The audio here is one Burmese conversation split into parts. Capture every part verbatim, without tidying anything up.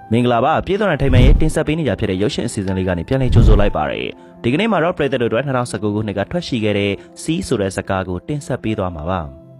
မင်္ဂလာပါပြည်တော်ထိုင်မှန်ရဲ့တင်ဆက်ပေးနေကြဖြစ်တဲ့ရုပ်ရှင်အစီအစဉ်လေးကနေပြန်လည်ကြိုဆိုလိုက်ပါရစေဒီကနေ့မှာတော့ပရိသတ်တို့အတွက်၂၀၁၉ခုနှစ်ကထွက်ရှိခဲ့တဲ့စီးဆိုတဲ့ဇာတ်ကားကိုတင်ဆက်ပေးသွားမှာပါ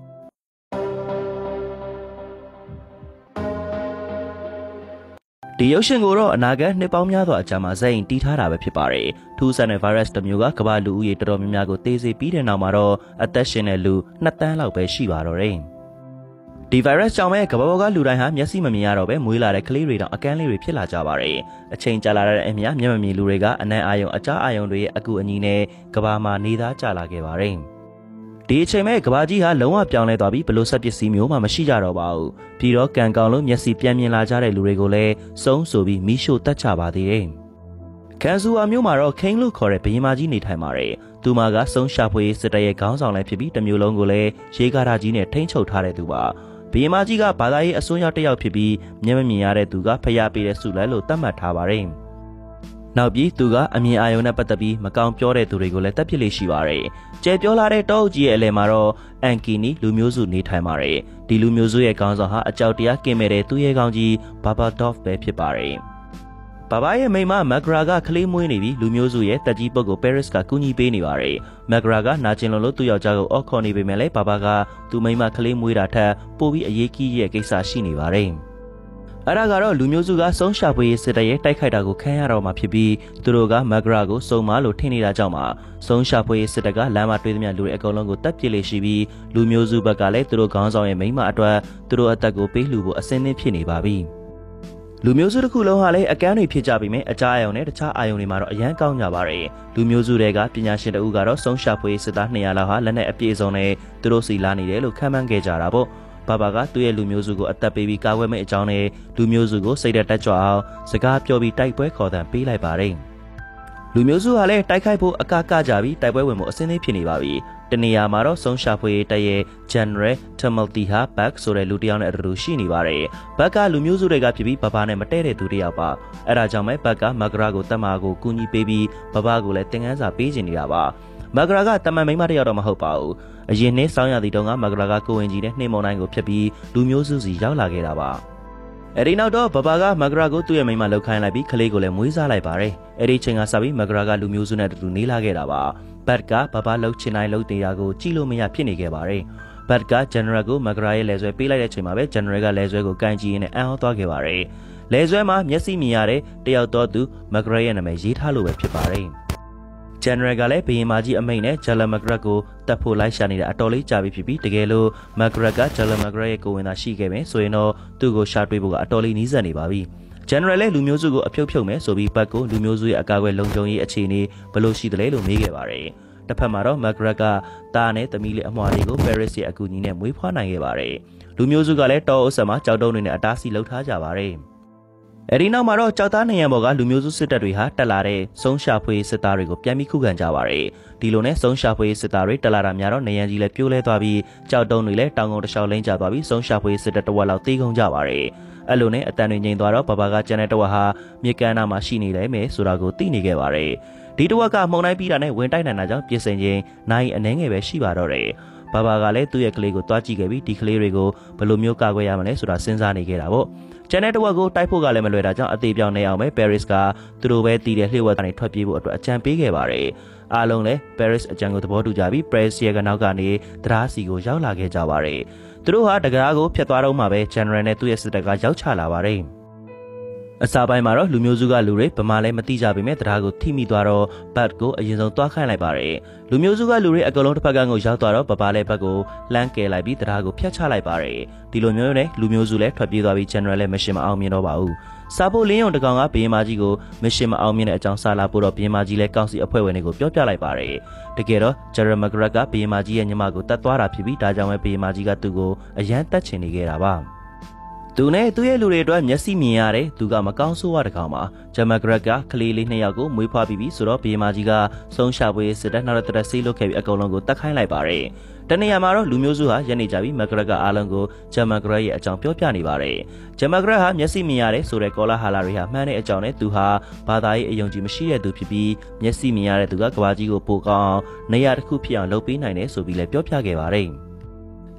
ဒီရုပ်ရှင်ကိုတော့အနာဂတ်နှစ်ပေါင်းများစွာအကြာမှာဇက်ရင်တီးထားတာပဲဖြစ်ပါတယ်ထူးဆန်းတဲ့ virus တစ်မျိုးကကမ္ဘာလူဦးရေတော်တော်များများကိုသေစေပြီးတဲ့နောက်မှာတော့အသက်ရှင်တဲ့လူနှစ်သန်းလောက်ပဲရှိပါတော့တယ်ဒီ virus ကြောင့်ပဲကမ္ဘာပေါ်ကလူတိုင်းဟာမျက်စိမမြင်ရတော့ပဲမွေးလာတဲ့ကလေးတွေတောင်အကန်းလေးတွေဖြစ်လာကြပါတယ်အချိန်ကြာလာတဲ့အမြမျက်မမြင်လူတွေကအနံ့အာယုံအကြားအာယုံတွေရဲ့အကူအညီနဲ့ကမ္ဘာမှာနေသားကျလာခဲ့ပါတယ်ဒီအချိန်မဲ့ကမ္ဘာကြီးဟာလုံးဝပြောင်းလဲသွားပြီးဘလို့ဆက်ပစ္စည်းမျိုးမှမရှိကြတော့ပါဘူးပြီးတော့ကံကောင်းလို့မျက်စိပြန်မြင်လာကြတဲ့လူတွေကိုလည်းစုံဆိုပြီးမိရှို့တတ်ချပါသေးတယ်ကန်ဆူအာမျိုးမှာတော့ခိန်းလို့ခေါ်တဲ့ဘရင်မကြီးနေထိုင်ပါတယ်သူမကစုံရှာဖွေစစ်တပ်ရဲ့ခေါင်းဆောင်လည်းဖြစ်ပြီးတမျိုးလုံးကိုလည်းရေကားတာကြီးနဲ့ထိန်းချုပ်ထားတဲ့သူပါဘရင်မကြီးကဘာသာရေးအစွန်းရောက်တစ်ယောက်ဖြစ်ပြီးမျက်မမြင်ရတဲ့သူကဖျားပေးတဲ့ဆုလဲလို့သတ်မှတ်ထားပါတယ်နောက်ပြီးသူကအမြင်အာရုံနဲ့ပတ်သက်ပြီးမကောင်းပြောတဲ့သူတွေကိုလည်းတပ်ပစ်လေးရှိပါတယ်။ကျဲပြောလာတဲ့တောအုပ်ကြီးရဲ့အလယ်မှာတော့အန်ကီနီလူမျိုးစုနေထိုင်ပါတယ်။ဒီလူမျိုးစုရဲ့ခေါင်းဆောင်ဟာအကြောက်တရားကင်းမဲ့တဲ့သူရဲ့ခေါင်းကြီးဘာဘာဒေါ့ဖ်ပဲဖြစ်ပါတယ်။ဘာဘာရဲ့မိန်းမမက်ဂရာကကလေးမွေးနေပြီးလူမျိုးစုရဲ့တက်ကြီးပုဂ္ဂိုလ်ပဲရစ်ကကူညီပေးနေပါတယ်။မက်ဂရာကနာကျင်လွန်လို့သူ့ယောက်ျားကိုအော်ခေါ်နေပေမဲ့လည်းဘာဘာကသူ့မိန်းမကလေးမွေးတာထက်ပိုပြီးအရေးကြီးရဲ့ကိစ္စရှိနေပါတယ်။အဲ့ဒါကတော့လူမျိုးစုကစုံရှာဖွေရေးစစ်တပ်ရဲ့တိုက်ခိုက်တာကိုခံရတော့မှဖြစ်ပြီးသူတို့ကမက်ဂရာကိုစုံမလို့ထင်နေတာကြောင့်မှစုံရှာဖွေရေးစစ်တပ်ကလမ်းမှာတွေ့သမျှလူတွေအကုန်လုံးကိုတပ်ပစ်လေးရှိပြီးလူမျိုးစုဘက်ကလည်းသူတို့ခေါင်းဆောင်ရဲ့မိန်းမအတွက်သူတို့အသက်ကိုပေးလှူဖို့အစင်းသင်းဖြစ်နေပါပြီလူမျိုးစုတစ်ခုလုံးဟာလည်းအကန်းတွေဖြစ်ကြပြီးမြဲအကြအာယုံနဲ့တခြားအာယုံတွေမှာတော့အရန်ကောင်းကြပါတယ်လူမျိုးစုတွေကပညာရှင်တအုပ်ကတော့စုံရှာဖွေရေးစစ်သား၂၀၀လောက်ဟာလက်နဲ့အပြည့်အစုံနဲ့သူတို့စီလာနေတယ်လို့ခန့်မှန်းခဲ့ကြတာပေါ့ဘာဘာကသူ့ရဲ့လူမျိုးစုကိုအသက်ပေးပြီးကာဝယ်မဲ့အကြောင်းနဲ့လူမျိုးစုကိုစိတ်တက်ကြွအောင်စကားပြောပြီးတိုက်ပွဲခေါ်သံပေးလိုက်ပါတယ်လူမျိုးစုကလည်းတိုက်ခိုက်ဖို့အကကကြပြီးတိုက်ပွဲဝင်မှုအစင်းသေးဖြစ်နေပါပြီတနေရာမှာတော့ဆုံးရှာဖွေတပ်ရဲ့ General Tumulty ဟာ Back ဆိုတဲ့လူတစ်ယောက်နဲ့အတူတူရှိနေပါတယ်ဘက်ကလူမျိုးစုတွေကဖြစ်ပြီးဘာဘာနဲ့မတည့်တဲ့သူတစ်ယောက်ပါအဲ့ဒါကြောင့်ပဲဘက်ကမဂရာကိုတတ်မာကိုကူညီပေးပြီးဘာဘာကိုလည်းသင်ခန်းစာပေးခြင်းနေတာပါမဂရာကတမန်မိန်းမတစ်ယောက်တော့မဟုတ်ပါဘူးအရင်နှစ်ဆောင်းရသည့်တုန်းကမဂရာကကိုဝင်ကြီးနဲ့နှိမ့်မုံတိုင်းကိုဖျက်ပြီးလူမျိုးစုစီရောက်လာခဲ့တာပါအဲဒီနောက်တော့ဘဘာကမဂရာကိုသူ့ရဲ့မိန်းမလှုပ်ခိုင်းလိုက်ပြီးကလေးကိုလည်းမွေးစားလိုက်ပါတယ်အဲဒီချိန်ကစပြီးမဂရာကလူမျိုးစုနဲ့အတူနေလာခဲ့တာပါဘတ်ကဘဘာလှုပ်ချင်တိုင်းလှုပ်နေတာကိုကြည့်လို့မရဖြစ်နေခဲ့ပါတယ်ဘတ်က General ကိုမဂရာရဲ့လဲဆွဲပေးလိုက်တဲ့ချိန်မှာပဲ General ကလဲဆွဲကိုကန်ကြည့်ရင်းနဲ့အံ့ဩသွားခဲ့ပါတယ်လဲဆွဲမှာမျက်စိမြင်ရတဲ့တယောက်တော့သူမဂရာရဲ့နာမည်ရေးထားလို့ပဲဖြစ်ပါတယ်General ကလည်းဘရင်မကြီးအမိန့်နဲ့ဂျာလမဂရက်ကိုတပ်ဖို့လိုက်ရှာနေတာအတော်လေးကြာပြီဖြစ်ပြီးတကယ်လို့မဂရက်ကဂျာလမဂရက်ရဲ့ကိုဝင်သာရှိခဲ့မယ်ဆိုရင်တော့သူ့ကိုရှာတွေ့ဖို့ကအတော်လေးနီးစပ်နေပါပြီ General လည်းလူမျိုးစုကိုအဖြုတ်ဖြုတ်မယ်ဆိုပြီးဘတ်ကိုလူမျိုးစုရဲ့အကာအကွယ်လုံခြုံရေးအခြေအနေဘယ်လိုရှိသလဲလို့မေးခဲ့ပါတယ်တစ်ဖက်မှာတော့မဂရက်ကတာနဲ့သမီးလေးအမွှာလေးကို Paris ရဲ့အကူအညီနဲ့မွေးဖွားနိုင်ခဲ့ပါတယ်လူမျိုးစုကလည်းတောအုပ်ဆက်မှာကြောက်တုံးတွေနဲ့အတားဆီးလှုပ်ထားကြပါတယ်အဲဒီနောက်မှာတော့ကြောက်သားနေရဘော်ကလူမျိုးစုစစ်တပ်တွေဟာတက်လာတဲ့စုံရှာဖွေစစ်သားတွေကိုပြန်ပြီးခုခံကြပါတယ်ဒီလိုနဲ့စုံရှာဖွေစစ်သားတွေတက်လာတာများတော့နေရန်ကြီးလည်းပြိုးလဲသွားပြီးကြောက်တုံးတွေလည်းတောင်ကုန်တစ်လျှောက်လိမ့်ကျသွားပြီးစုံရှာဖွေစစ်တပ်တစ်ဝက်လောက်တေးကုန်ကြပါတယ်အဲ့လိုနဲ့အတန်တွေငြိမ်သွားတော့ဘဘာကကျန်တဲ့တစ်ဝက်ဟာမြေကမ်းနားမှာရှိနေတယ်မယ်ဆိုတာကိုသိနေခဲ့ပါတယ်ဒီတစ်ဝက်ကမှုန်တိုင်းပြီးတာနဲ့ဝင်တိုက်နိုင်တာကြောင့်ပြင်ဆင်ခြင်းနိုင်အနှဲငယ်ပဲရှိပါတော့တယ်ဘာဘာကလည်းသူ့ရဲ့ကလေးကိုတွားကြည့်ခဲ့ပြီးဒီကလေးတွေကိုဘယ်လိုမျိုးကာကွယ်ရမလဲဆိုတာစဉ်းစားနေခဲ့တာပေါ့ကျန်တဲ့တဝက်ကိုတိုက်ဖို့ကလည်းမလွယ်တာကြောင့်အသေးပြောင်းနေအောင်ပဲ Paris ကသူတို့ပဲတည်တဲ့လှည့်ဝက်ကနေထွက်ပြေးဖို့အတွက်အကြံပေးခဲ့ပါတယ်အားလုံးလည်း Paris အကြံကိုသဘောတူကြပြီး Paris ရဲ့ကနောက်ကနေတရားစီကိုရောက်လာခဲ့ကြပါတယ်သူတို့ဟာတကားကိုဖျက်သွားတော့မှပဲ General နဲ့သူ့ရဲ့စစ်တပ်ကရောက်ချလာပါတယ်အစာပိုင်းမှာတော့လူမျိုးစုကလူတွေဗမာလည်းမတိကြပေမဲ့တရားကိုထိမိသွားတော့ဘတ်ကိုအရင်ဆုံးတွားခိုင်းလိုက်ပါတယ်လူမျိုးစုကလူတွေအကလုံးတစ်ဖက်ကကိုရောက်သွားတော့ဗဘာလည်းဘတ်ကိုလှမ်းကယ်လိုက်ပြီးတရားကိုဖျက်ချလိုက်ပါတယ်ဒီလိုမျိုးနဲ့လူမျိုးစုလည်းထွက်ပြေးသွားပြီး General လည်းမရှင်မအောင်မြင်တော့ပါဘူးစာဖို့လင်းယုံတကောင်ကဘရင်မကြီးကိုမရှင်မအောင်မြင်တဲ့အကြောင်းစာလာပို့တော့ဘရင်မကြီးလည်းကောင်းစီအဖွဲ့ဝင်တွေကိုပြောပြလိုက်ပါတယ်တကယ်တော့ General Magret ကဘရင်မကြီးရဲ့ညီမကိုတတ်သွားတာဖြစ်ပြီးဒါကြောင့်ပဲဘရင်မကြီးကသူ့ကိုအရန်တတ်ချင်နေခဲ့တာပါသူနဲ့သူ့ရဲ့လူတွေအတွက်မျက်စိမြင်ရတယ်သူကမကောင်းဆိုးရတဲ့ကောင်မှာဂျမဂရက်ကကလေးလေးနှစ်ယောက်ကိုမွေးဖွားပြီးပြီဆိုတော့ဘီမာကြီးကစုံရှာပွေစစ်တပ်နောက်တစ်သက်ဆေးလုပ်ခဲ့ပြီးအကုန်လုံးကိုတတ်ခိုင်းလိုက်ပါတယ်တနေရာမှာတော့လူမျိုးစုဟာရက်နေကြပြီးမဂရက်ကအားလုံးကိုဂျမဂရက်ရဲ့အကြောင်းပြောပြနေပါတယ်ဂျမဂရက်ဟာမျက်စိမြင်ရတယ်ဆိုတဲ့ကောလာဟာလာတွေဟာမှန်းတဲ့အကြောင်းနဲ့သူဟာဘာသာရေးအယုံကြည်မရှိတဲ့သူဖြစ်ပြီးမျက်စိမြင်ရတဲ့သူကကဘာကြီးကိုပိုကောင်းအောင်နေရာတစ်ခုဖြစ်အောင်လုပ်ပေးနိုင်တယ်ဆိုပြီးလည်းပြောပြခဲ့ပါတယ်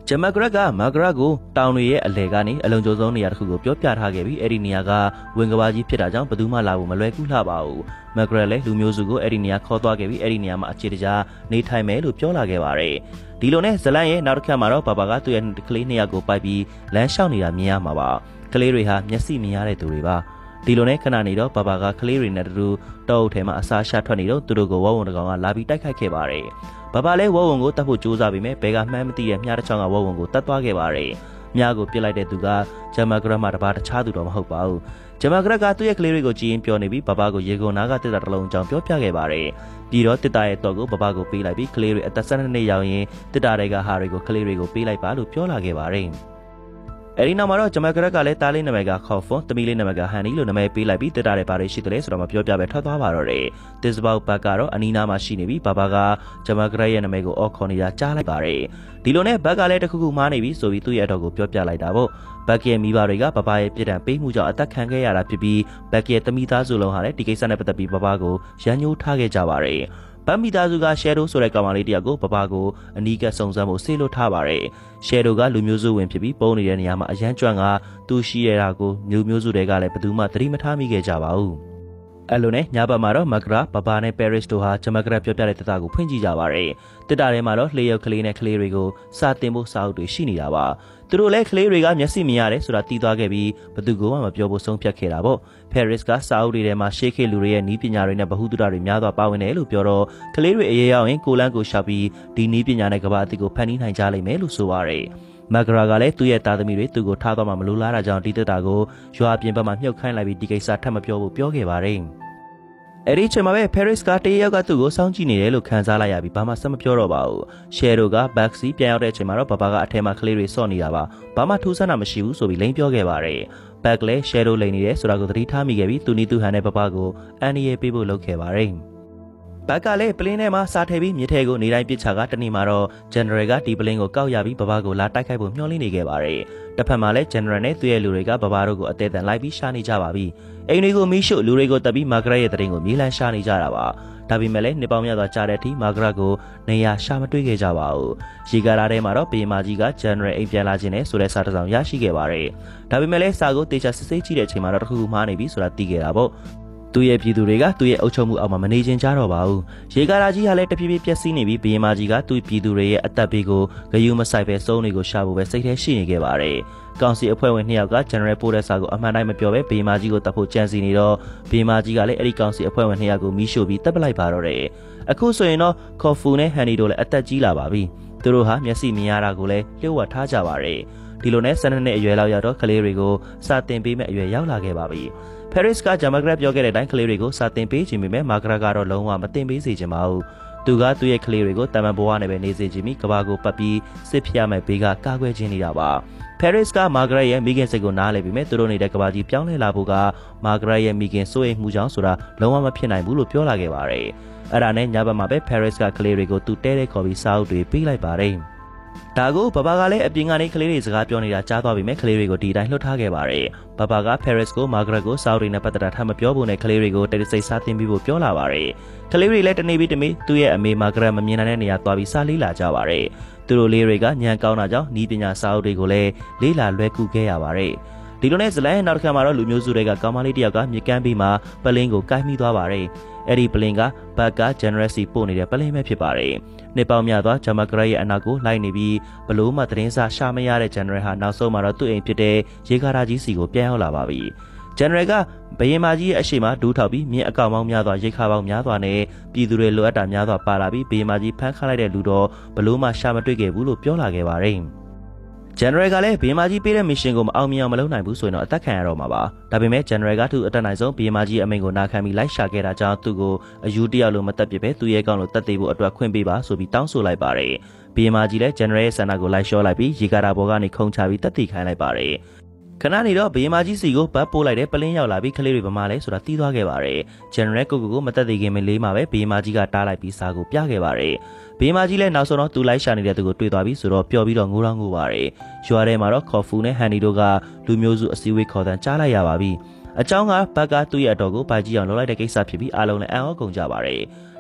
ဂျမဂရက်ကမာဂရက်ကိုတောင်တွေရဲ့အလဲကနေအလုံကျုံဆုံးနေရာတစ်ခုကိုပြောပြထားခဲ့ပြီးအဲ့ဒီနေရာကဝင်ကဘာကြီးဖြစ်တာကြောင့်ဘယ်သူမှလာဖို့မလွယ်ကူလှပါဘူးမဂရက်လည်းလူမျိုးစုကိုအဲ့ဒီနေရာခေါ်သွားခဲ့ပြီးအဲ့ဒီနေရာမှာအခြေတကြားနေထိုင်မယ်လို့ပြောလာခဲ့ပါတယ်ဒီလိုနဲ့ဇလန်ရဲ့နောက်တစ်ခါမှာတော့ဘာဘာကသူ့ရဲ့ကလေးနှစ်ယောက်ကိုပိုက်ပြီးလမ်းလျှောက်နေတာမြင်ရမှာပါကလေးတွေဟာမျက်စိမြင်ရတဲ့သူတွေပါဒီလိုနဲ့ခဏနေတော့ဘာဘာကကလေးတွေနဲ့တူတောအုပ်ထဲမှာအစာရှာထွက်နေတော့သူတို့ကိုဝဝုံတကောင်ကလာပြီးတိုက်ခိုက်ခဲ့ပါတယ်ဘာဘာလဲဝဝုံကိုတတ်ဖို့ကြိုးစားပြီးမြဲဘဲကမှန်းမသိတဲ့မြားတစ်ချောင်းကဝဝုံကိုတတ်သွားခဲ့ပါတယ်မြားကိုပြစ်လိုက်တဲ့သူကဂျမဂရက်မှာတပါးတခြားသူတော့မဟုတ်ပါဘူးဂျမဂရက်ကသူ့ရဲ့ကလေးတွေကိုကြည်ရင်ပြောနေပြီးဘာဘာကိုရေကုန်နာကတစ်တာတစ်လုံးကြောင်ပြောပြခဲ့ပါတယ်ပြီးတော့တစ်တာရဲ့တော့ကိုဘာဘာကိုပေးလိုက်ပြီးကလေးတွေအသက်၁၂နှစ်ရောက်ရင်တစ်တာတွေကဟာတွေကိုကလေးတွေကိုပေးလိုက်ပါလို့ပြောလာခဲ့ပါတယ်အဲဒီနောက်မှာတော့ဂျမဂရက်ကလည်းတားလေးနာမည်ကခေါ်ဖွန်တမီလေးနာမည်ကဟန်နီလို့နာမည်ပေးလိုက်ပြီးတစ်တာတွေပါတွေရှိတယ်ဆိုတော့မပြောပြပဲထွက်သွားပါတော့တယ်တစ်စပေါက်ဘက်ကတော့အနီးနားမှာရှိနေပြီးဘာဘာကဂျမဂရက်ရဲ့နာမည်ကိုအော်ခေါ်နေတာကြားလိုက်ပါတယ်ဒီလိုနဲ့ဘက်ကလည်းတခုခုမားနေပြီဆိုပြီးသူ့ရဲ့အတော်ကိုပြောပြလိုက်တာပေါ့ဘက်ရဲ့မိဘတွေကဘဘာရဲ့ပြစ်ဒဏ်ပေးမှုကြောင့်အသက်ခံခဲ့ရတာဖြစ်ပြီးဘက်ရဲ့တမိသားစုလုံးဟာလည်းဒီကိစ္စနဲ့ပတ်သက်ပြီးဘဘာကိုရန်ညှိုးထားခဲ့ကြပါတယ်ဗတ်မီသားစုကရှယ်ဒိုဆိုတဲ့ကောင်မလေးတယောက်ကိုဘဘာကိုအနီးကပ်စုံစမ်းဖို့ဆေးလွတ်ထားပါတယ်ရှယ်ဒိုကလူမျိုးစုဝင်ဖြစ်ပြီးပုံနေတဲ့နေရာမှာအရန်ကျွမ်းကသူရှိရတာကိုမျိုးမျိုးစုတွေကလည်းဘယ်သူမှသတိမထားမိခဲ့ကြပါဘူးအဲ့လိုနဲ့ညဘက်မှာတော့မဂရာဘဘာနဲ့ပဲရစ်တို့ဟာဂျမဂရက်ပြောပြတဲ့တစ်တာကိုဖွင့်ကြည့်ကြပါတယ်တစ်တာထဲမှာတော့လှေရုပ်ကလေးနဲ့ကလေးတွေကိုစာတင်ဖို့စာအုပ်တွေရှိနေတာပါသူတို့လည်းကလေးတွေကမျက်စိမြင်ရတယ်ဆိုတာသိသွားခဲ့ပြီးဘသူကမှမပြောဖို့ဆုံးဖြတ်ခဲ့တာပေါ့ပဲရစ်ကစာအုပ်တွေထဲမှာရှေးခေတ်လူတွေရဲ့နီးပညာတွေနဲ့ဗဟုသုတတွေများစွာပါဝင်တယ်လို့ပြောတော့ကလေးတွေအရေးရောက်ရင်ကိုလန်းကိုရှာပြီးဒီနီးပညာနဲ့ကဘာအသစ်ကိုဖန်တီးနိုင်ကြလိမ့်မယ်လို့ဆိုပါတယ်မဂရာကလည်းသူ့ရဲ့သားသမီးတွေသူ့ကိုထားသွားမှမလိုလားတာကြောင့်ဒီတက်တာကိုရွာပြင်ဘက်မှာမြှုပ်ခိုင်းလိုက်ပြီးဒီကိစ္စထပ်မပြောဖို့ပြောခဲ့ပါတယ်အဲ့ဒီချိန်မှာပဲ Paris ကတရေရောက်ကသူ့ကိုစောင့်ကြည့်နေတယ်လို့ခံစားလိုက်ရပြီးဘာမှဆက်မပြောတော့ပါဘူး။ Shadow က Baxi ပြန်ရောက်တဲ့အချိန်မှာတော့ဘာဘာကအထဲမှာကလေးတွေစော့နေတာပါ။ဘာမှထူးဆန်းတာမရှိဘူးဆိုပြီးလိန်ပြောခဲ့ပါတယ်။ Back လည်း Shadow လိန်နေတယ်ဆိုတာကိုသတိထားမိခဲ့ပြီးသူနီးသူဟန်နဲ့ဘာဘာကိုအန်နီရဲ့ပေးဖို့လုပ်ခဲ့ပါတယ်။ဘက်ကလည်းပလင်းထဲမှာစားထည့်ပြီးမြစ်ထဲကိုနေတိုင်းပစ်ချကတနေ့မှာတော့ General ကဒီပလင်းကိုကောက်ရပြီးဘဘာကိုလာတိုက်ခိုက်ဖို့မျှော်လင့်နေခဲ့ပါတယ်။တစ်ဖက်မှာလည်း General နဲ့သူ့ရဲ့လူတွေကဘဘာတို့ကိုအသေးအံလိုက်ပြီးရှာနေကြပါပြီ။အိမ်တွေကိုမီးရှို့လူတွေကိုတပ်ပြီးမာဂရက်ရဲ့တရင်ကိုမြေးလန်းရှာနေကြတာပါ။ဒါပေမဲ့လည်းနှစ်ပေါင်းများစွာကြာတဲ့အထိမာဂရက်ကိုနေရာရှာမတွေ့ခဲ့ကြပါဘူး။ရေကားထဲမှာတော့ပေမာကြီးက General အိမ်ပြန်လာခြင်းနဲ့ဆိုတဲ့စာတစ်စောင်ရရှိခဲ့ပါတယ်။ဒါပေမဲ့လည်းစာကိုတေချာစစ်ဆေးကြည့်တဲ့အချိန်မှာတော့တစ်ခုခုမှားနေပြီဆိုတာသိခဲ့တာပေါ့။သူ့ရဲ့ပြည်သူတွေကသူ့ရဲ့အုပ်ချုပ်မှုအောက်မှာမနေချင်ကြတော့ပါဘူး။ရေကားကြီးဟာလည်းတဖြည်းဖြည်းပျက်စီးနေပြီးဘီယမာကြီးကသူ့ပြည်သူတွေရဲ့အသက်ဘေးကိုဂယုမဆိုင်ပဲစုံတွေကိုရှာဖို့ပဲစိတ်ထဲရှိနေခဲ့ပါတယ်။ကောင်စီအဖွဲ့ဝင်နှစ်ယောက်က General ပို့တဲ့စာကိုအမှန်တိုင်းမပြောဘဲဘီယမာကြီးကိုတပ်ဖို့ကြံစီနေတော့ဘီယမာကြီးကလည်းအဲ့ဒီကောင်စီအဖွဲ့ဝင်နှစ်ယောက်ကိုမီးရှို့ပြီးတပ်ပလိုက်ပါတော့တယ်။အခုဆိုရင်တော့ခေါ်ဖူနဲ့ဟန်နီတို့လည်းအသက်ကြီးလာပါပြီ။သူတို့ဟာမျက်စိမြင်ရတာကိုလည်းလျှို့ဝှက်ထားကြပါတယ်။ဒီလိုနဲ့၁၂နှစ်အရွယ်လောက်ရောက်တော့ကလေးတွေကိုစာတင်ပေးမဲ့အရွယ်ရောက်လာခဲ့ပါပြီ။ Paris ကဂျမဂရက်ပြောခဲ့တဲ့အတိုင်းကလေးတွေကိုစာတင်ပေးခြင်းပေမဲ့မာဂရက်ကတော့လုံးဝမတင်ပေးစေချင်ပါဘူး။သူကသူ့ရဲ့ကလေးတွေကိုတမန်ဘဝနဲ့ပဲနေစေချင်ပြီးကဘာကိုပတ်ပြီးစစ်ဖျက်မဲ့ဘေးကကာကွယ်ခြင်းနေတာပါ။ Paris ကမာဂရက်ရဲ့မိခင်စိတ်ကိုနားလည်ပြီးမဲ့သူတို့နေတဲ့ကဘာကြီးပြောင်းလဲလာဖို့ကမာဂရက်ရဲ့မိခင်စိုးရိမ်မှုကြောင့်ဆိုတာလုံးဝမဖြစ်နိုင်ဘူးလို့ပြောလာခဲ့ပါတယ်။အဲ့ဒါနဲ့ညဘက်မှာပဲ Paris ကကလေးတွေကိုသူတဲတဲခေါ်ပြီးစာအုပ်တွေပေးလိုက်ပါတယ်။ဒါကိုဘဘာကလည်းအပြင်ကနေကလေးတွေစကားပြောနေတာကြားသွားပြီမဲ့ကလေးတွေကိုဒီတိုင်းလှုပ်ထားခဲ့ပါတယ်။ဘဘာက Paris ကိုမာဂရက်ကိုစာအုပ်တွေနဲ့ပတ်သက်တာထပ်မပြောဖို့နဲ့ကလေးတွေကိုတိတ်ဆိတ်စားတင်ပြီးဖို့ပြောလာပါတယ်။ကလေးတွေလည်းတနေ့ပြီးတနေ့သူ့ရဲ့အမေမာဂရက်မမြင်နိုင်တဲ့နေရာသွားပြီးစာလေးလာကြပါတယ်။သူတို့လေးတွေကညံကောင်းတာကြောင့်နီးပညာစာအုပ်တွေကိုလည်းလေးလာလွဲကူခဲ့ရပါတယ်။ဒီလိုနဲ့ဇလန်ရဲ့နောက်တစ်ခါမှာတော့လူမျိုးစုတွေကကောင်မလေးတယောက်ကမြေကမ်းပြီးမှပလင်းကိုကိုက်မိသွားပါတယ်။အဲ့ဒီပလင်ကဘက်က General စီပို့နေတဲ့ပလင်ပဲဖြစ်ပါတယ်။နှစ်ပေါင်းများစွာဂျမဂရက်ရဲ့အနောက်ကိုလိုက်နေပြီးဘလို့မှသတင်းစာရှာမရတဲ့ General ဟာနောက်ဆုံးမှာတော့သူ့အိမ်ဖြစ်တဲ့ရေကားကြီးစီကိုပြန်ရောက်လာပါပြီ။ General ကဘယင်မာကြီးရဲ့အရှိမဒူးထောက်ပြီးမြင်းအကောင်ပေါင်းများစွာရိတ်ခါပေါင်းများစွာနဲ့ပြည်သူတွေလိုအပ်တာများစွာပါလာပြီးဘယင်မာကြီးဖမ်းခါလိုက်တဲ့လူတော်ဘလို့မှရှာမတွေ့ခဲ့ဘူးလို့ပြောလာခဲ့ပါတယ်။ General ကလည်းဘီယမာကြီးပေးတဲ့ mission ကိုမအောင်မြင်အောင်မလုပ်နိုင်ဘူးဆိုရင်တော့အသက်ခံရတော့မှာပါဒါပေမဲ့ General ကသူ့အတက်နိုင်ဆုံးဘီယမာကြီးအမိန့်ကိုနာခံပြီးလိုက်ရှာခဲ့တာကြောင့်သူ့ကိုအယူတယောက်လိုမတက်ပြပဲသူ့ရဲ့ကောင်းလို့တက်သေးဖို့အတွက်ခွင့်ပေးပါဆိုပြီးတောင်းဆိုလိုက်ပါတယ်ဘီယမာကြီးလည်း General ရဲ့ဆန္ဒကိုလိုက်လျှောလိုက်ပြီးရေကာတာဘော်ကနေခုံချပြီးတက်တည်ခိုင်းလိုက်ပါတယ်ခဏနေတော့ဘီယမာကြီးစီကိုဘတ်ပိုးလိုက်တဲ့ပလင်းရောက်လာပြီးကလေးတွေဗမာလဲဆိုတာတီးသွားခဲ့ပါတယ် General ကိုကိုကိုမတက်သေးခင်မလေးမှာပဲဘီယမာကြီးကတားလိုက်ပြီးစာကိုပြခဲ့ပါတယ်ဘီယမာကြီးလည်းနောက်ဆုံးတော့သူလိုက်ရှာနေတဲ့သူကိုတွေ့သွားပြီးဆိုတော့ပျော်ပြီးတော့ငိုးတော့ငိုးပါတယ်ရွာထဲမှာတော့ခေါ်ဖူနဲ့ဟန်နီတို့ကလူမျိုးစုအစည်းအဝေးခေါ်တန်းကြားလိုက်ရပါပြီအကြောင်းကဘက်ကသူ့ရဲ့အတော်ကိုပိုက်ကြီးအောင်လုပ်လိုက်တဲ့ကိစ္စဖြစ်ပြီးအားလုံးလည်းအံ့ဩကုန်ကြပါတယ်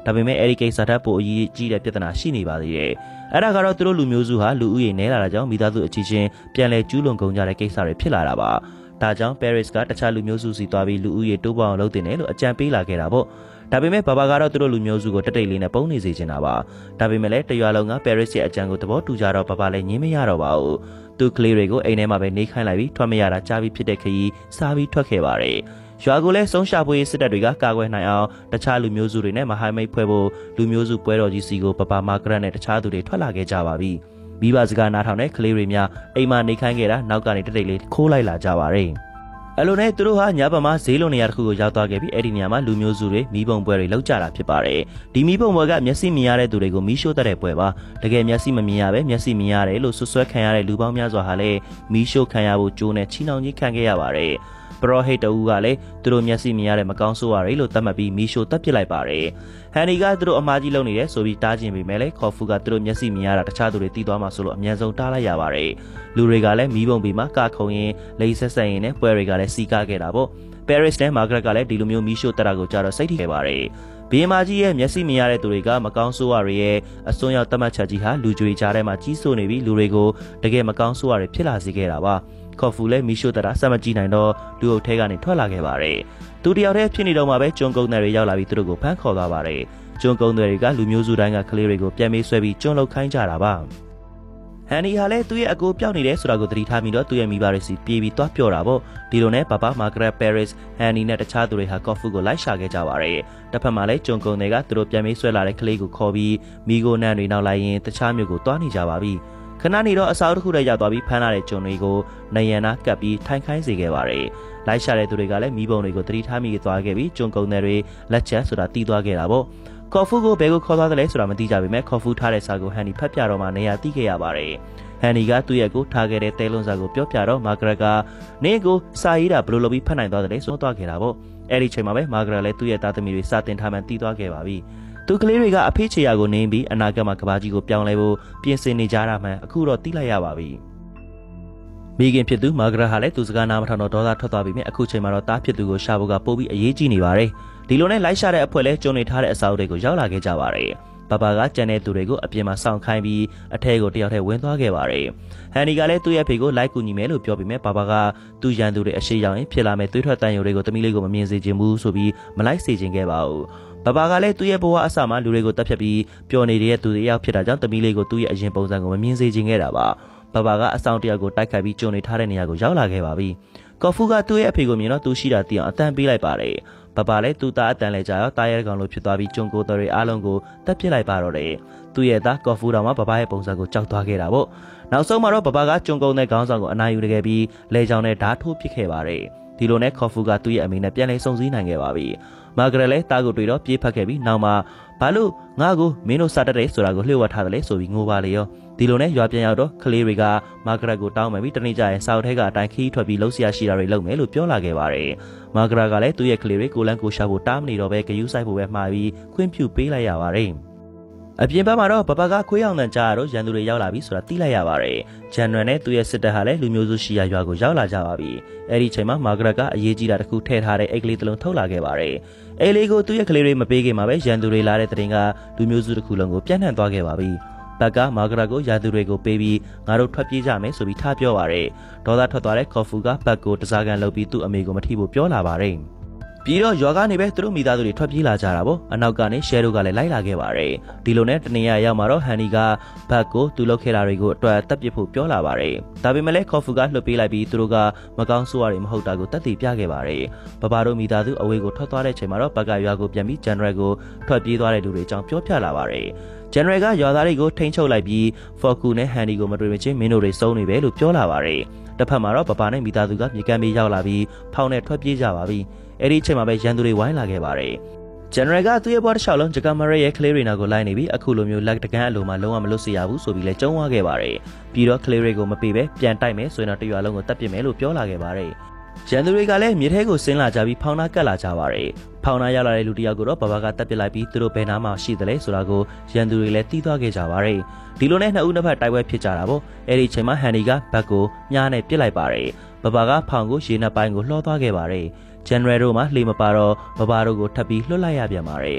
ဒါပေမဲ့အဲ့ဒီကိစ္စထက်ပိုအရေးကြီးတဲ့ပြဿနာရှိနေပါသေးတယ်အဲ့ဒါကတော့သူတို့လူမျိုးစုဟာလူဦးရေနည်းလာတာကြောင့်မိသားစုအချင်းချင်းပြန်လည်ကျူးလွန်ကုန်ကြတဲ့ကိစ္စတွေဖြစ်လာတာပါဒါကြောင့် Paris ကတခြားလူမျိုးစုစီသွားပြီးလူဦးရေတိုးပေါအောင်လုပ်တင်တယ်လို့အကြံပေးလာခဲ့တာပေါ့ဒါပေမဲ့ဘာဘာကတော့သူတို့လူမျိုးစုကိုတက်တိတ်လေးနဲ့ပုံနေစေချင်တာပါဒါပေမဲ့လည်းတရွာလုံးက Paris ရဲ့အကြံကိုသဘောတူကြတော့ဘာဘာလည်းညင်းမရတော့ပါဘူးသူကလေးတွေကိုအိမ်ထဲမှာပဲနေခိုင်းလိုက်ပြီးထွက်မရတာကြားပြီးဖြစ်တဲ့ခရီးစားပြီးထွက်ခဲ့ပါတယ်ရွာကိုလည်းဆုံးရှာဖွေစစ်တပ်တွေကကာကွယ်နိုင်အောင်တခြားလူမျိုးစုတွေနဲ့မဟာမိတ်ဖွဲ့ဖို့လူမျိုးစုပွဲတော်ကြီးစီကိုပပမာဂရက်နဲ့တခြားသူတွေထွက်လာခဲ့ကြပါပြီမိဘစကားနားထောင်တဲ့ကလေးတွေများအိမ်မှာနေခိုင်းခဲ့တာနောက်ကနေတက်တိတ်လေးခိုးလိုက်လာကြပါတယ်အဲ့လိုနဲ့သူတို့ဟာညဘက်မှာဈေးလုံးနေရာတစ်ခုကိုရောက်သွားခဲ့ပြီးအဲ့ဒီနေရာမှာလူမျိုးစုတွေမီးပုံပွဲတွေလောက်ကြတာဖြစ်ပါတယ်ဒီမီးပုံပွဲကမျက်စိမြင်ရတဲ့သူတွေကိုမီးရှို့တတ်တဲ့ပွဲပါတကယ်မျက်စိမမြင်ရပဲမျက်စိမြင်ရတယ်လို့ဆွဆွဲခံရတဲ့လူပေါင်းများစွာဟာလည်းမီးရှို့ခံရဖို့ကြိုးနဲ့ချီနှောင်ကြီးခံခဲ့ရပါတယ်ပရောဟိတ်တူကလည်းသူတို့မျက်စိမြင်ရတဲ့မကောင်းဆိုးရတွေလို့သတ်မှတ်ပြီးမီးရှို့တပ်ပစ်လိုက်ပါတယ်ဟန်နီကသူတို့အမားကြီးလုံနေတယ်ဆိုပြီးတားကျင်ပေမဲ့လည်းခေါ်ဖူကသူတို့မျက်စိမြင်ရတာတခြားသူတွေတီးသွားမှဆိုလို့အမြန်ဆုံးတားလိုက်ရပါတယ်လူတွေကလည်းမီးပုံပြီးမှကခုံရင်လိဆက်ဆက်ရင်နဲ့ပွဲတွေကလည်းစီကားခဲ့တာပေါ့ Paris နဲ့ Margaret ကလည်းဒီလိုမျိုးမီးရှို့တက်တာကိုကြားတော့စိတ်ထိခဲ့ပါတယ်ဘီယမာကြီးရဲ့မျက်စိမြင်ရတဲ့သူတွေကမကောင်းဆိုးရတွေရဲ့အစွန်းရောက်တတ်မှတ်ချက်ကြီးဟာလူကြွေကြားထဲမှာကြီးစိုးနေပြီးလူတွေကိုတကယ်မကောင်းဆိုးရတွေဖြစ်လာစေခဲ့တာပါခေါ်ဖူလည်းမီးရှို့တက်တာစက်မကြည့်နိုင်တော့လူအုပ်ထဲကနေထွက်လာခဲ့ပါတယ်သူတယောက်တည်းဖြစ်နေတော့မှပဲကျွန်းကုန်းတွေရောက်လာပြီးသူတို့ကိုဖမ်းခေါ်သွားပါတယ်ကျွန်းကုန်းတွေကလူမျိုးစုတိုင်းကကလေးတွေကိုပြန်မေးဆွဲပြီးကျွန်းလောက်ခိုင်းကြတာပါဟန်နီဟာလည်းသူ့ရဲ့အကိုပြောက်နေတယ်ဆိုတာကိုသတိထားပြီးတော့သူ့ရဲ့မိဘတွေစီပြေးပြီးသွားပြောတာပေါ့ဒီလိုနဲ့ပပမာဂရက် Paris ဟန်နီနဲ့တခြားသူတွေဟာကော်ဖူကိုလိုက်ရှာခဲ့ကြပါတယ်တစ်ဖက်မှာလည်းကျွန်းကုန်းတွေကသူတို့ပြန်မေးဆွဲလာတဲ့ကလေးကိုခေါ်ပြီးမိကိုနန်းတွေနောက်လိုက်ရင်တခြားမျိုးကိုတွားနေကြပါပြီခဏနေတော့အစာအုပ်တစ်ခုတည်းရောက်သွားပြီးဖမ်းလာတဲ့ကျွန်တွေကိုနေရနာကပ်ပြီးထိုင်ခိုင်းစေခဲ့ပါတယ်လိုက်ရှာတဲ့သူတွေကလည်းမိဘုံတွေကိုသတိထားမိသွားခဲ့ပြီးကျွန်းကုန်းတွေလက်ချက်ဆိုတာတီးသွားခဲ့တာပေါ့ကော်ဖူကိုဘယ်ကိုခေါ်သွားတယ်လဲဆိုတာမသိကြပေမဲ့ကော်ဖူထားတဲ့စာကိုဟန်နီဖတ်ပြတော့မှနေရာသိခဲ့ရပါတယ်ဟန်နီကသူ့ရဲ့ကိုထားခဲ့တဲ့တဲလွန်စာကိုပြောပြတော့မာဂရက်ကနင်းကိုစာရေးတာဘယ်လိုလုပ်ပြီးဖတ်နိုင်သွားတယ်လဲဆိုသွားခဲ့တာပေါ့အဲ့ဒီချိန်မှာပဲမာဂရက်လည်းသူ့ရဲ့သားသမီးတွေစတင်ထားမှန်းတီးသွားခဲ့ပါပြီသူကလေးတွေကအဖေးချေရာကိုနင်းပြီးအနာဂတ်မှာကဘာကြီးကိုပြောင်းလဲဖို့ပြင်ဆင်နေကြတာမှန်အခုတော့သိလိုက်ရပါပြီမိခင်ဖြစ်သူမာဂရက်ဟာလည်းသူစကားနားမထောင်တော့ဒေါသထွက်သွားပြီမြဲအခုချိန်မှာတော့တားဖြစ်သူကိုရှာဖို့ကပို့ပြီးအရေးကြီးနေပါတယ်ဒီလိုနဲ့လိုက်ရှာတဲ့အဖွဲ့လဲကျုံနေထားတဲ့အစာအုပ်တွေကိုရောက်လာခဲ့ကြပါတယ်ပပကကြံတဲ့သူတွေကိုအပြင်မှာစောင့်ခိုင်းပြီးအထဲကိုတယောက်တည်းဝင်သွားခဲ့ပါတယ်ဟန်နီကလည်းသူ့ရဲ့ဖေကိုလိုက်ကူညီမယ်လို့ပြောပြီးမြဲပပကသူ့ရန်သူတွေအရှိရောက်ရင်ဖြစ်လာမဲ့သွေးထွက်တန်ရုံတွေကိုတမီးလေးကိုမမြင်စေချင်ဘူးဆိုပြီးမလိုက်စေချင်ခဲ့ပါဘူးပပကလည်းသူ့ရဲ့ဘဝအစမှာလူတွေကိုတပ်ဖြတ်ပြီးပျော်နေတဲ့သူတွေရောက်ဖြစ်တာကြောင့်တမီးလေးကိုသူ့ရဲ့အရင်ပုံစံကိုမမြင်စေချင်ခဲ့တာပါပပကအဆောင်တယောက်ကိုတိုက်ခိုက်ပြီးကျုံနေထားတဲ့နေရာကိုရောက်လာခဲ့ပါပြီကော်ဖူကသူ့ရဲ့အဖေကိုမြင်တော့သူရှိတာသိအောင်အတန်ပေးလိုက်ပါတယ်ပပလည်းသူ့သားအတန်လဲကြရောတားရဲကောင်လိုဖြစ်သွားပြီးကျုံကိုတော်တွေအားလုံးကိုတက်ပစ်လိုက်ပါတော့တယ်သူ့ရဲ့သားကော်ဖူတော်မှာပပရဲ့ပုံစံကိုကြောက်သွားခဲ့တာပေါ့နောက်ဆုံးမှာတော့ပပကကျုံကုန်းတဲ့ခေါင်းဆောင်ကိုအနာယူခဲ့ပြီးလဲချောင်းနဲ့ဓာတ်ထိုးပစ်ခဲ့ပါတယ်ဒီလိုနဲ့ကော်ဖူကသူ့ရဲ့အမေနဲ့ပြန်လဲစုံစည်းနိုင်ခဲ့ပါပြီမာဂရက်လည်းတားကိုတွေ့တော့ပြေးဖက်ခဲ့ပြီးနောက်မှာဘာလို့ငါ့ကိုမင်းတို့စားတတ်တယ်ဆိုတာကိုလျှို့ဝှက်ထားတယ်လေဆိုပြီးငိုပါလေရောဒီလိုနဲ့ရွာပြန်ရောက်တော့ကလေးတွေကမာဂရက်ကိုတောင်းပန်ပြီးတနေ့ကျရင်စာအုပ်ထဲကအတိုင်းခီးထွက်ပြီးလှုပ်ရှားရှိတာတွေလုပ်မယ်လို့ပြောလာခဲ့ပါတယ်မာဂရက်ကလည်းသူ့ရဲ့ကလေးတွေကိုလန်းကိုရှာဖို့တားမနေတော့ပဲဂယုဆိုင်ဖို့ပဲမှားပြီးခွင့်ပြုပေးလိုက်ရပါတယ်အပြင်ဘက်မှာတော့ပပကခွေးအောင်တန်ကြားရတော့ရန်သူတွေရောက်လာပြီဆိုတာသိလိုက်ရပါတယ်ဂျန်နွယ်နဲ့သူ့ရဲ့စစ်တပ်ဟာလည်းလူမျိုးစုရှိရာရွာကိုရောက်လာကြပါပြီအဲ့ဒီချိန်မှာမာဂရက်ကအရေးကြီးတာတစ်ခုထည့်ထားတဲ့အိတ်ကလေးတစ်လုံးထုတ်လာခဲ့ပါတယ်အိတ်လေးကိုသူ့ရဲ့ကလေးတွေမပေးခင်မှာပဲရန်သူတွေလာတဲ့တဲ့တင်ကလူမျိုးစုတစ်ခုလုံးကိုပြန့်နှံ့သွားခဲ့ပါပြီဘက်ကမာဂရက်ကိုရန်သူတွေကိုပေးပြီးငါတို့ထွက်ပြေးကြမယ်ဆိုပြီးထားပြောပါတယ်ဒေါသထွက်သွားတဲ့ကော်ဖူကဘက်ကိုတစားကန်လုပ်ပြီးသူ့အမေကိုမထိဖို့ပြောလာပါတယ်ပြီးတော့ရွာကနေပဲသူတို့မိသားစုတွေထွက်ပြေးလာကြတာပေါ့အနောက်ကနေရှဲတို့ကလည်းလိုက်လာခဲ့ပါတယ်ဒီလိုနဲ့တနေရရောက်မှာတော့ဟန်နီကဘက်ကိုသူလုပ်ခဲ့တာတွေကိုအတွက်တက်ပစ်ဖို့ပြောလာပါတယ်ဒါပေမဲ့လည်းကော်ဖူကလှုပ်ပေးလိုက်ပြီးသူတို့ကမကောင်းဆိုးရတွေမဟုတ်တာကိုတက်တည်ပြခဲ့ပါတယ်ဘဘတို့မိသားစုအဝေးကိုထွက်သွားတဲ့ချိန်မှာတော့ဘက်ကရွာကိုပြန်ပြီးဂျန်နရယ်ကိုထွက်ပြေးသွားတဲ့လူတွေအကြောင်းပြောပြလာပါတယ်ဂျန်နရယ်ကရွာသားတွေကိုထိန်းချုပ်လိုက်ပြီးဖော်ကူနဲ့ဟန်နီကိုမတွေ့မချင်းမင်းတို့တွေစုံနေပဲလို့ပြောလာပါတယ်တစ်ဖက်မှာတော့ပပနဲ့မိသားစုကမြေကမ်းပြေးရောက်လာပြီးဖောင်းနဲ့ထွက်ပြေးကြပါပြီအဲ့ဒီအချိန်မှာပဲရန်သူတွေဝိုင်းလာခဲ့ပါတယ်ဂျန်နရယ်ကသူ့ရဲ့ဘွားတစ်လျှောက်လုံးဂျကာမရဲရဲ့ကလေးတွေနာကိုလိုက်နေပြီးအခုလိုမျိုးလက်တကန်းအလိုမှလုံးဝမလွတ်စေရဘူးဆိုပြီးလဲကြုံသွားခဲ့ပါတယ်ပြီးတော့ကလေးတွေကိုမပေးပဲပြန်တိုက်မယ်ဆိုရင်တော့တရွာလုံးကိုတတ်ပစ်မယ်လို့ပြောလာခဲ့ပါတယ်ရန်သူတွေကလည်းမြေထဲကိုဆင်းလာကြပြီးဖောင်းနာကတ်လာကြပါတယ်ဖောင်းနာရောက်လာတဲ့လူတယောက်ကိုတော့ဘဘကတက်ပစ်လိုက်ပြီးသူတို့ဘယ်နားမှာရှိသလဲဆိုတာကိုရန်သူတွေလည်းတီးသွားခဲ့ကြပါတယ်ဒီလိုနဲ့နှစ်ဦးနှစ်ဖက်တိုက်ပွဲဖြစ်ကြတာပေါ့အဲ့ဒီချိန်မှာဟန်နီကဘက်ကိုမြားနဲ့ပစ်လိုက်ပါတယ်ဘဘကဖောင်းကိုရေနက်ပိုင်းကိုလှောသွားခဲ့ပါတယ်ဂျန်နရယ်တို့မှလှေမပါတော့ဘဘတို့ကိုထပ်ပြီးလွှတ်လိုက်ရပြန်ပါတယ်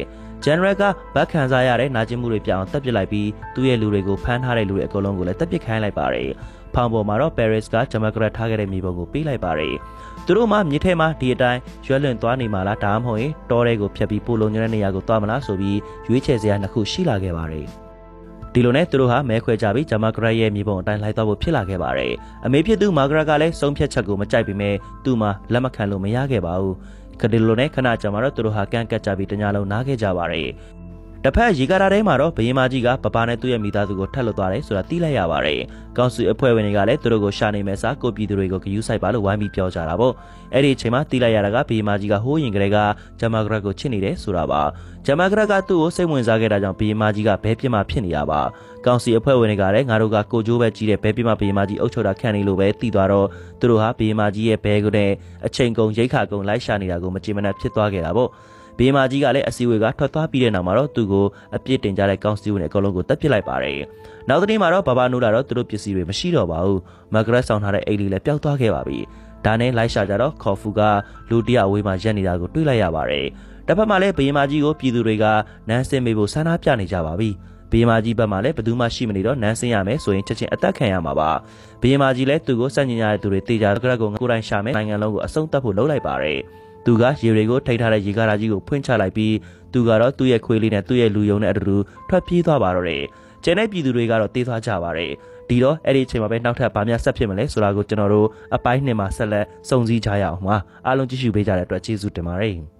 General ကဗတ်ခံစားရတဲ့နာကျင်မှုတွေပြောင်းတက်ပစ်လိုက်ပြီးသူ့ရဲ့လူတွေကိုဖမ်းထားတဲ့လူတွေအကုန်လုံးကိုလည်းတက်ပစ်ခိုင်းလိုက်ပါတယ်။ဖောင်ပေါ်မှာတော့ Paris က Democrat ထားခဲ့တဲ့မြေပုံကိုပေးလိုက်ပါတယ်။သူတို့မှမြေထဲမှာဒီအတိုင်းရွက်လွန်သွားနေမှာလားဒါမှမဟုတ်ရင်တောထဲကိုဖျက်ပြီးပိုလုံနေတဲ့နေရာကိုသွားမလားဆိုပြီးရွေးချယ်စရာနှစ်ခုရှိလာခဲ့ပါတယ်။ဒီလိုနဲ့သူတို့ဟာမဲခွဲကြပြီးဂျမာဂရက်ရဲ့မြေပုံအတိုင်းလိုက်သွားဖို့ဖြစ်လာခဲ့ပါတယ်။အမေဖြစ်သူမာဂရက်ကလည်းဆုံးဖြတ်ချက်ကိုမကြိုက်ပေမဲ့သူ့မှာလက်မခံလို့မရခဲ့ပါဘူး။ကဒီလိုနဲ့ခဏကြာမှတော့သူတို့ဟာကန့်ကတ်ကြပြီးတညလုံးနားခဲ့ကြပါတယ်။တစ်ဖက်ရေကာတာထဲမှာတော့ဘရင်မကြီးကပပနဲ့သူ့ရဲ့မိသားစုကိုထပ်လွတ်သွားတယ်ဆိုတာသိလိုက်ရပါတယ်။ကောင်စီအဖွဲ့ဝင်တွေကလည်းသူတို့ကိုရှာနေမဲ့စားကိုပြည်သူတွေကိုဂယူးဆိုင်ပါလို့ဝိုင်းပြီးပြောကြတာပေါ့။အဲ့ဒီအချိန်မှာသိလိုက်ရတာကဘရင်မကြီးကဟိုးရင်ကလေးကဂျမာဂရက်ကိုချစ်နေတယ်ဆိုတာပါ။ဂျမာဂရက်ကသူ့ကိုစိတ်ဝင်စားခဲ့တာကြောင့်ဘရင်မကြီးကဘဲပြစ်မှဖြစ်နေတာပါ။ကောင်စီအဖွဲ့ဝင်တွေကလည်းငါတို့ကကိုကျိုးပဲကြီးတဲ့ဘဲပြစ်မှဘရင်မကြီးအုပ်ချုပ်တာခံနေလို့ပဲသိသွားတော့သူတို့ဟာဘရင်မကြီးရဲ့ဘဲကိုနဲ့အချိန်ကုန်ရိတ်ခါကုန်လိုက်ရှာနေတာကိုမကြင်မနှက်ဖြစ်သွားခဲ့တာပေါ့။ဘီမာကြီးကလည်းအစည်းအဝေးကထွက်သွားပြီးတဲ့နောက်မှာတော့သူ့ကိုအပြစ်တင်ကြတဲ့ကောင်စီဝင်တွေအကုန်လုံးကိုတပ်ပစ်လိုက်ပါတယ်။နောက်တစ်နေ့မှာတော့ဘာဘာနိုးလာတော့သူတို့ပစ္စည်းတွေမရှိတော့ပါဘူး။မဂရက်ဆောင်ထားတဲ့အိတ်လေးလည်းပျောက်သွားခဲ့ပါပြီ။ဒါနဲ့လိုက်ရှာကြတော့ခေါ်ဖူကလူတရအဝေးမှာရက်နေတာကိုတွေ့လိုက်ရပါတယ်။တစ်ဖက်မှာလည်းဘီမာကြီးကိုပြည်သူတွေကနန်းစင်မေးဖို့ဆန္ဒပြနေကြပါပြီ။ဘီမာကြီးဘက်မှာလည်းဘယ်သူမှရှိမနေတော့နန်းစင်ရမယ်ဆိုရင်ချက်ချင်းအသက်ခံရမှာပါ။ဘီမာကြီးလည်းသူ့ကိုစန့်ကျင်ရတဲ့သူတွေတေချာကြရက်ကိုကိုယ်တိုင်ရှာမယ်နိုင်ငံလုံးကိုအဆုံးသတ်ဖို့လုပ်လိုက်ပါတယ်။သူကရေတွေကိုထိထားတဲ့ရေကားကြီးကိုဖွင့်ချလိုက်ပြီးသူကတော့သူ့ရဲ့ခွေးလေးနဲ့သူ့ရဲ့လူယုံနဲ့အတူတူထွက်ပြေးသွားပါတော့တယ်။ကျန်တဲ့ပြည်သူတွေကတော့တေးသွားကြပါတယ်။ဒီတော့အဲ့ဒီအချိန်မှာပဲနောက်ထပ်ဘာများဆက်ဖြစ်မလဲဆိုတာကိုကျွန်တော်တို့အပိုင်းနှစ်မှာဆက်လက်စုံစည်းကြရအောင်ပါ။အားလုံးကြည့်ရှုပေးကြတဲ့အတွက်ကျေးဇူးတင်ပါတယ်။